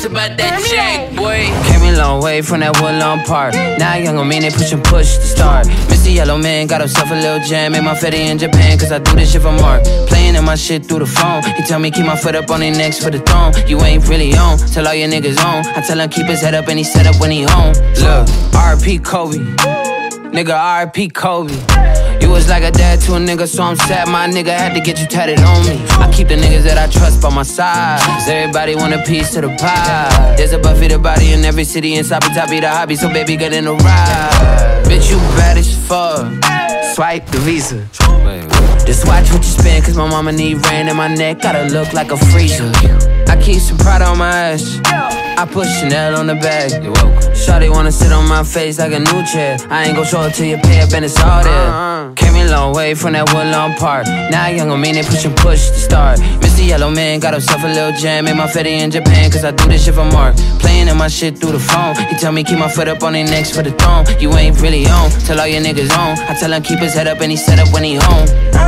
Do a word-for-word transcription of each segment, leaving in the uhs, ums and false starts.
about that check, boy. Came a long way from that Woodlawn Park. Now young on me, they push and push to start. Mister Yellow Man got himself a little jam. Made my fetty in Japan, cause I do this shit for Mark. Playing in my shit through the phone. He tell me keep my foot up on their necks for the throne. You ain't really on, tell all your niggas on. I tell him keep his head up and he set up when he home. Look, R I P Kobe. Nigga, R I P Kobe. You was like a dad to a nigga, so I'm sad my nigga had to get you tatted on me. I keep the niggas that I trust by my side, cause everybody want a piece of the pie. There's a Buffy the body in every city, and Sabi Toppy the hobby, so baby get in the ride. Bitch, you bad as fuck. Swipe the Visa. Just watch what you spend, cause my mama need rain in my neck, gotta look like a freezer. I keep some pride on my ass, I put Chanel on the bag. You're welcome. Shawty wanna sit on my face like a new chair. I ain't gon' show it till you pay up and it's all there. uh-huh. Came a long way from that Woodlawn Park. Now young on me, they push and push to start. Mister Yellow Man got himself a little jam. Made my fetty in Japan, cause I do this shit for Mark. Playing in my shit through the phone. He tell me keep my foot up on their necks for the throne. You ain't really on, tell all your niggas on. I tell him keep his head up and he set up when he home.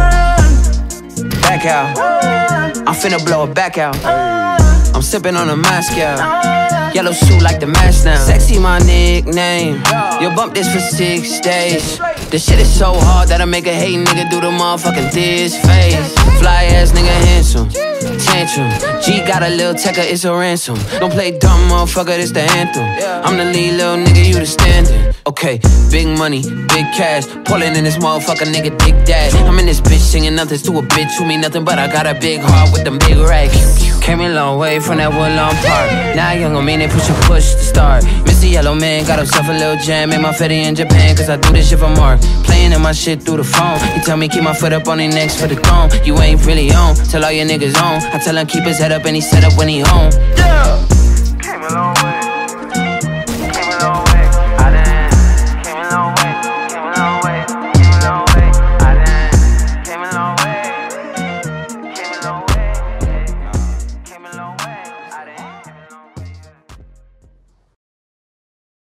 Back out, I'm finna blow it back out. I'm sipping on a Moscow. Yellow suit like the mask now. Sexy my nickname. You'll bump this for six days. This shit is so hard that I make a hate nigga do the motherfucking this face. Fly ass nigga handsome. Tantrum. G got a little tecker, it's a ransom. Don't play dumb motherfucker, this the anthem. I'm the lead little nigga, you the standing. Okay, big money, big cash. Pulling in this motherfucker nigga, dick dash. I'm in this bitch singing nothing to a bitch who mean nothing, but I got a big heart with them big racks. Came a long way from that Woodlawn Park. Now young on me, they push and push to start. Mister Yellow Man got himself a little jam. Made my fetty in Japan, cause I do this shit for Mark. Playing in my shit through the phone. He tell me keep my foot up on their necks for the throne. You ain't really on, tell all your niggas on. I tell him keep his head up and he set up when he home. Yeah.